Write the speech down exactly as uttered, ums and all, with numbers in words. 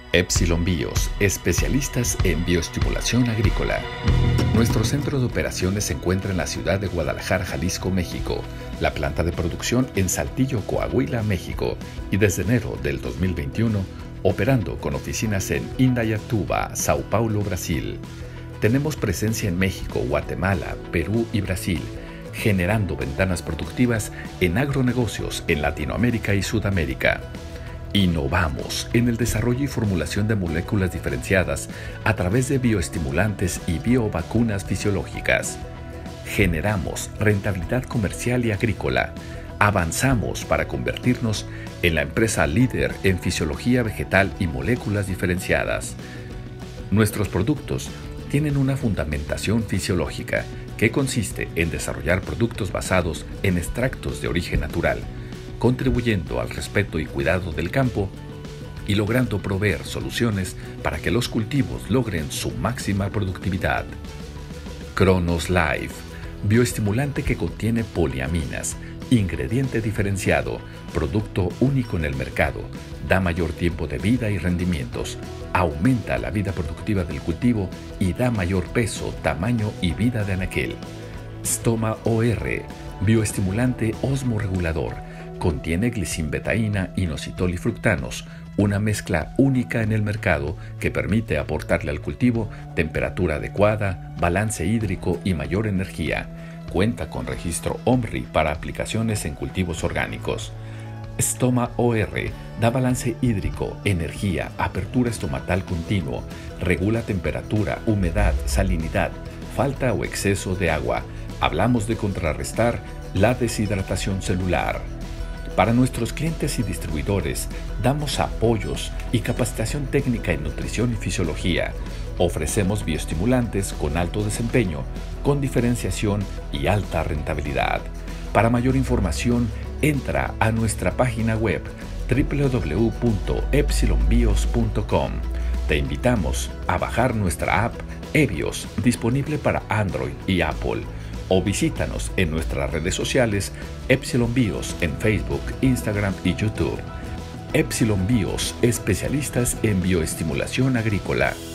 Epsilon Bios, especialistas en bioestimulación agrícola. Nuestro centro de operaciones se encuentra en la ciudad de Guadalajara, Jalisco, México, la planta de producción en Saltillo, Coahuila, México, y desde enero del dos mil veintiuno, operando con oficinas en Indaiatuba, Sao Paulo, Brasil. Tenemos presencia en México, Guatemala, Perú y Brasil, generando ventanas productivas en agronegocios en Latinoamérica y Sudamérica. Innovamos en el desarrollo y formulación de moléculas diferenciadas a través de bioestimulantes y biovacunas fisiológicas. Generamos rentabilidad comercial y agrícola. Avanzamos para convertirnos en la empresa líder en fisiología vegetal y moléculas diferenciadas. Nuestros productos tienen una fundamentación fisiológica que consiste en desarrollar productos basados en extractos de origen natural, contribuyendo al respeto y cuidado del campo y logrando proveer soluciones para que los cultivos logren su máxima productividad. Cronos Life, bioestimulante que contiene poliaminas, ingrediente diferenciado, producto único en el mercado, da mayor tiempo de vida y rendimientos, aumenta la vida productiva del cultivo y da mayor peso, tamaño y vida de anaquel. Stoma O R, bioestimulante osmorregulador, contiene glicinbetaína, inositol y fructanos, una mezcla única en el mercado que permite aportarle al cultivo temperatura adecuada, balance hídrico y mayor energía. Cuenta con registro O M R I para aplicaciones en cultivos orgánicos. Stoma O R da balance hídrico, energía, apertura estomatal continuo, regula temperatura, humedad, salinidad, falta o exceso de agua. Hablamos de contrarrestar la deshidratación celular. Para nuestros clientes y distribuidores, damos apoyos y capacitación técnica en nutrición y fisiología. Ofrecemos bioestimulantes con alto desempeño, con diferenciación y alta rentabilidad. Para mayor información, entra a nuestra página web doble u doble u doble u punto epsilon bios punto com. Te invitamos a bajar nuestra app eBios, disponible para Android y Apple, o visítanos en nuestras redes sociales Epsilon Bios en Facebook, Instagram y YouTube. Epsilon Bios, especialistas en bioestimulación agrícola.